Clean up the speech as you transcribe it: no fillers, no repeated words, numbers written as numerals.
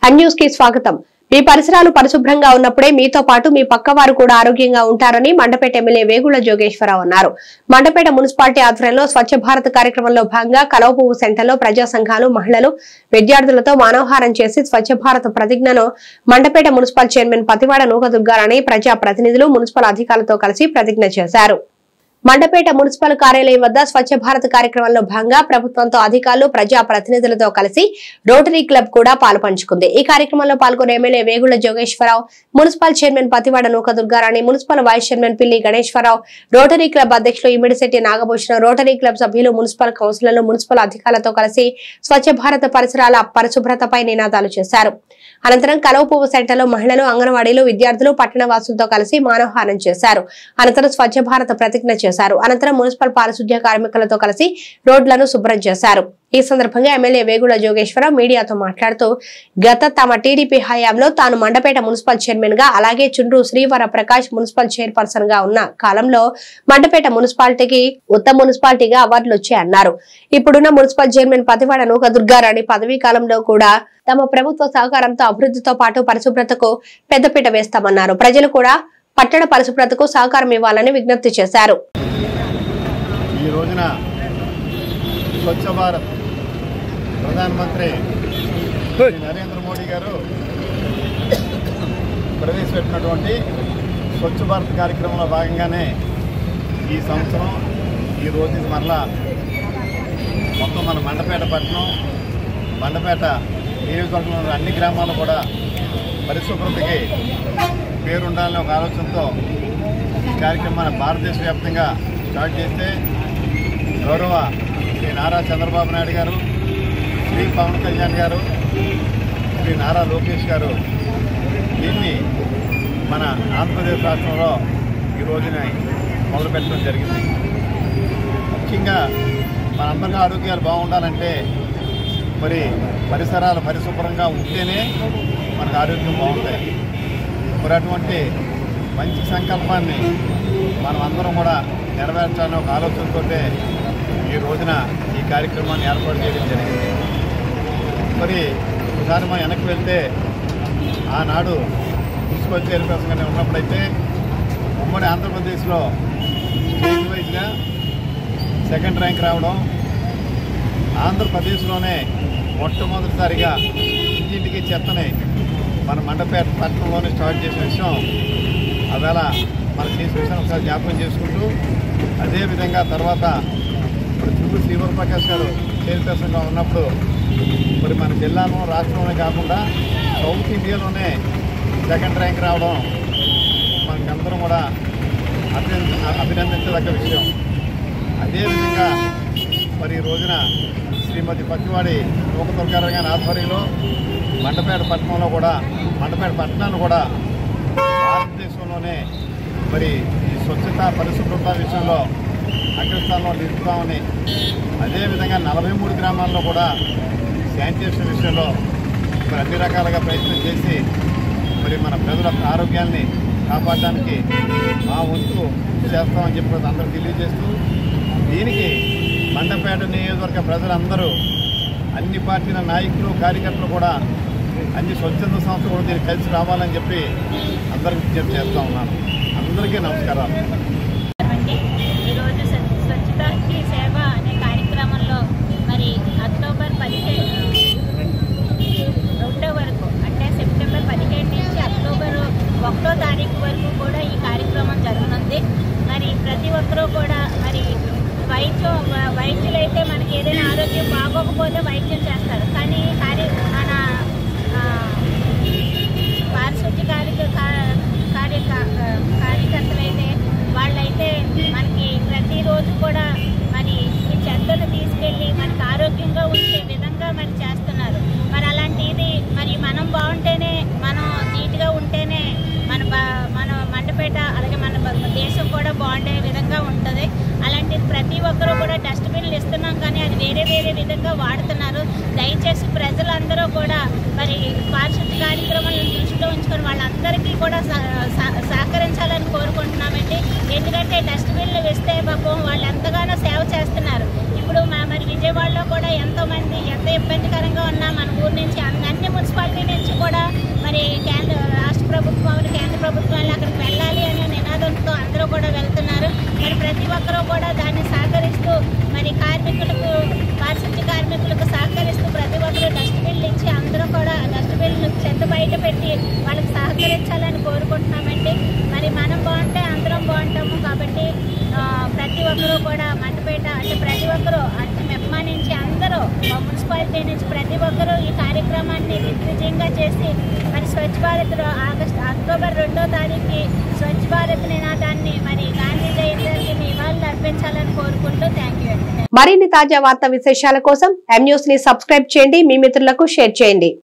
News కి స్వాగతం। మీ పరిసరాలు పరిశుభ్రంగా ఉన్నప్పుడే మీతో పాటు మీ పక్కవారు కూడా ఆరోగ్యంగా ఉంటారని మండపేట ఎమ్మెల్యే వేగుళ్ల జోగేశ్వరరావు అన్నారు। మండపేట మున్సిపాలిటీ ఆధ్వర్యంలో స్వచ్ఛ భారత్ కార్యక్రమంలో భాగంగా కలవపువ్వు సెంటర్లో ప్రజా సంఘాలు, మహిళలు, విద్యార్థులతో మానవహారం చేసి స్వచ్ఛ భారత్ ప్రతిజ్ఞను మండపేట మున్సిపల్ చైర్మన్ పతివాడ నూకదుర్గారాణి ప్రజా ప్రతినిధులు, మున్సిపల్ అధికారులతో కలిసి ప్రతిజ్ఞ చేశారు। మండపేట మున్సిపల్ కార్యాలయం వద్ద స్వచ్ఛ భారత్ కార్యక్రమంలో భాగంగా ప్రభుత్వంతో అధికారులు, ప్రజా ప్రతినిధులతో కలిసి రోటరీ క్లబ్ కూడా పాలుపంచుకుంది। ఈ కార్యక్రమంలో పాల్గొన్న MLA Vegulla Jogeswararao, municipal chairman Pathivada Nukadurgarani, municipal vice chairman Pilli Ganeswararao, rotary club అధ్యక్షులు ఇమిడిశెట్టి నాగభూషణం, రోటరీ క్లబ్ సభ్యులు, మున్సిపల్ కౌన్సిలర్లు, మున్సిపల్ అధికారులతో కలిసి స్వచ్ఛ భారత్ పరిసరాల పరిశుభ్రతపై నినాదాలు చేశారు। అనంతరం కలవపువ్వు సెంటర్లో మహిళలు, అంగన్వాడీలు, విద్యార్థులు, పట్టణ వాసులతో కలిసి మానవహారం చేశారు। అనంతరం స్వచ్ఛ భారత్ ప్రతిజ్ఞ చేశారు। అనంతరం మున్సిపల్ పారిశుద్ధ్య కార్మికులతో కలిసి రోడ్లను శుభ్రం చేశారు। ఈ సందర్భంగా ఎమ్మెల్యే వేగుళ్ల జోగేశ్వరరావు మీడియాతో మాట్లాడుతూ తమ టీడీపీ హయాంలో తాను మండపేట మున్సిపల్ చైర్మన్ గా, అలాగే చుండ్రు శ్రీవర ప్రకాష్ మున్సిపల్ చైర్పర్సన్ గా ఉన్న కాలంలో మండపేట మున్సిపాలిటీకి ఉత్తమ మున్సిపాలిటీగా అవార్డులు వచ్చాయన్నారు। ఇప్పుడున్న మున్సిపల్ చైర్మన్ పతివాడ నూకదుర్గారాణి పదవీ కాలంలో కూడా తమ ప్రభుత్వ సహకారంతో అభివృద్ధితో పాటు పరిశుభ్రతకు పెద్దపీట వేస్తామన్నారు। ప్రజలు కూడా పట్టణ పరిశుభ్రతకు సహకారం ఇవ్వాలని విజ్ఞప్తి చేశారు। ఈ రోజున స్వచ్ఛ భారత్ ప్రధానమంత్రి నరేంద్ర మోడీ గారు ప్రవేశపెట్టినటువంటి స్వచ్ఛ భారత్ కార్యక్రమంలో భాగంగానే ఈ సంవత్సరం ఈ రోజు మరలా మొత్తం మన మండపేట పట్టణం, మండపేట నియోజకవర్గంలో అన్ని గ్రామాలు కూడా పరిశుభ్రతకి పేరుండాలనే ఒక ఆలోచనతో ఈ కార్యక్రమాన్ని భారతదేశ వ్యాప్తంగా స్టార్ట్ చేస్తే గౌరవ శ్రీ నారా చంద్రబాబు నాయుడు గారు, శ్రీ పవన్ కళ్యాణ్ గారు, శ్రీ నారా లోకేష్ గారు దీన్ని మన ఆంధ్రప్రదేశ్ రాష్ట్రంలో ఈ రోజున మొదలుపెట్టడం జరిగింది। ముఖ్యంగా మనందరికీ ఆరోగ్యాలు బాగుండాలంటే మరి పరిసరాలు పరిశుభ్రంగా ఉంటేనే మనకు ఆరోగ్యం బాగుంటాయి। మరి అటువంటి మంచి సంకల్పాన్ని మనం అందరం కూడా నెరవేర్చాలని ఒక ఆలోచనతో ఈ రోజున ఈ కార్యక్రమాన్ని ఏర్పాటు చేయడం జరిగింది। మరి ఒకసారి మనం వెనక్కి వెళ్తే ఆనాడు మున్సిపల్ చైర్పర్సన్గా ఉన్నప్పుడైతే ఉమ్మడి ఆంధ్రప్రదేశ్లో స్టేట్ వైజ్గా సెకండ్ ర్యాంక్ రావడం, ఆంధ్రప్రదేశ్లోనే మొట్టమొదటిసారిగా ఇంటింటికి చెత్తని మన మండపేట పట్టణంలోనే స్టార్ట్ చేసిన విషయం అవేళ మనకు చేసిన విషయాన్ని ఒకసారి జ్ఞాపకం చేసుకుంటూ, అదేవిధంగా తర్వాత చుండ్రు శ్రీవర ప్రకాష్ గారు చైర్పర్సన్గా ఉన్నప్పుడు మరి మన జిల్లాలో రాష్ట్రంలోనే కాకుండా సౌత్ ఇండియాలోనే సెకండ్ ర్యాంక్ రావడం మనకందరం కూడా అభినందించదగ్గ విషయం। అదేవిధంగా మరి ఈ రోజున శ్రీమతి పతివాడి నూకదుర్గారాణి గారి ఆధ్వర్యంలో మండపేట పట్టణంలో కూడా, మండపేట పట్టణాన్ని కూడా భారతదేశంలోనే మరి ఈ స్వచ్ఛత పరిశుభ్రత విషయంలో అగ్రస్థానంలో నిలుపుతామని, అదేవిధంగా 43 గ్రామాల్లో కూడా శానిటేషన్ విషయంలో మరి అన్ని రకాలుగా ప్రయత్నం చేసి మరి మన ప్రజల ఆరోగ్యాన్ని కాపాడడానికి మా వంతు చేస్తామని చెప్పి అందరూ తెలియజేస్తూ, దీనికి మండపేట నియోజకవర్గ ప్రజలందరూ, అన్ని పార్టీల నాయకులు, కార్యకర్తలు కూడా, అన్ని స్వచ్ఛంద సంస్థలు కూడా దీనికి కలిసి రావాలని చెప్పి అందరికీ విజ్ఞప్తి చేస్తూ ఉన్నాను। అందరికీ నమస్కారాలు। ఈరోజు స్వచ్ఛతకి సేవ అనే కార్యక్రమంలో మరి అక్టోబర్ 2 వరకు, అంటే సెప్టెంబర్ 15 నుంచి అక్టోబర్ 1వ తారీఖు వరకు కూడా ఈ కార్యక్రమం జరగనుంది। మరి ప్రతి ఒక్కరూ కూడా మరి వైద్యులైతే మనకి ఏదైనా ఆరోగ్యం బాగోకపోతే వైద్యం చేస్తారు, కానీ మన పారిశుద్ధ్య కార్యకర్తలైతే వాళ్ళైతే మనకి ప్రతిరోజు కూడా మరి ఈ చెత్తను తీసుకెళ్ళి మనకి ఆరోగ్యంగా ఉండే విధంగా మరి చేస్తున్నారు। మరి అలాంటిది మరి మనం బాగుంటేనే, మనం నీట్గా ఉంటేనే మన మండపేట అలాగే మన దేశం కూడా బాగుండే విధంగా ఉంటుంది। అలాంటిది ప్రతి ఒక్కరూ కూడా డస్ట్బిన్లు ఇస్తున్నాం, కానీ అది వేరే వేరే విధంగా వాడుతున్నారు। దయచేసి ప్రజలందరూ కూడా మరి పారిశుద్ధ్య కార్యక్రమాలను దృష్టిలో ఉంచుకొని వాళ్ళందరికీ కూడా సహకరించాలని కోరుకుంటున్నామండి। ఎందుకంటే డస్ట్బిన్లు వేస్తే పాపం వాళ్ళు ఎంతగానో సేవ చేస్తున్నారు। ఇప్పుడు మరి విజయవాడలో కూడా ఎంతోమంది ఎంత ఇబ్బందికరంగా ఉన్నా మన ఊరు నుంచి అన్ని మున్సిపాలిటీ నుంచి మరి ప్రతి ఒక్కరూ కూడా దాన్ని సహకరిస్తూ మరి కార్మికులకు పారిశుద్ధ్య కార్మికులకు సహకరిస్తూ ప్రతి ఒక్కరూ డస్ట్బిన్లు ఇచ్చి అందరూ కూడా డస్ట్బిన్లు చెత్త బయట పెట్టి వాళ్ళకి సహకరించాలని కోరుకుంటున్నామండి. మరి మనం బాగుంటే అందరం బాగుంటాము కాబట్టి ప్రతి ఒక్కరూ కూడా మండపేట అంటే ప్రతి ఒక్కరూ అంటే మెప్మా నుంచి అందరూ మున్సిపాలిటీ నుంచి ప్రతి ఒక్కరూ ఈ కార్యక్రమాన్ని దిగ్విజయంగా చేసి మరి స్వచ్ఛ భారత్ అక్టోబర్ 2వ తారీఖుకి స్వచ్ఛ భారత్ నినాదాన్ని మరి గాంధీ జయంతికి నివాళులు అర్పించాలని కోరుకుంటూ థ్యాంక్ యూ. మరిన్ని తాజా వార్తా విశేషాల కోసం M News ని సబ్స్క్రైబ్ చేయండి, మీ మిత్రులకు షేర్ చేయండి.